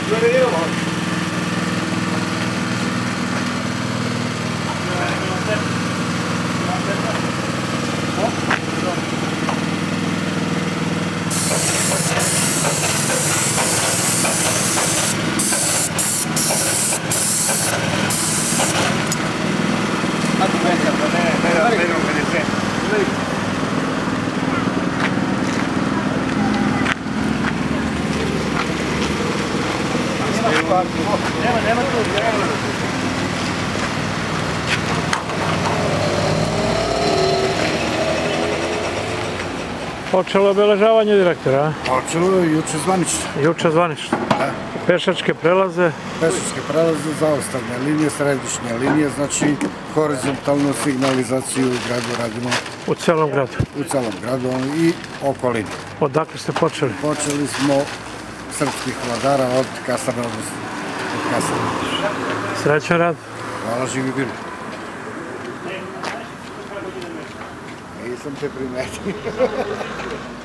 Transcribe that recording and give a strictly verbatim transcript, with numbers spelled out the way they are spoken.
Nema, nema tu, nema. Počelo obeležavanje direktora, a? Počelo je juče zvanično. Juče zvanično. Da. Pešačke prelaze. Pešačke prelaze, zaostavne linije, središnje linije, znači horizontalnu signalizaciju u gradu radimo. U celom gradu? U celom gradu i okolini. Odakle ste počeli? Počeli smo srpskih vladara od Kasarna, odnosno od Kasarna. Srećan rad. Hvala, živi bili. Nisam te primetio.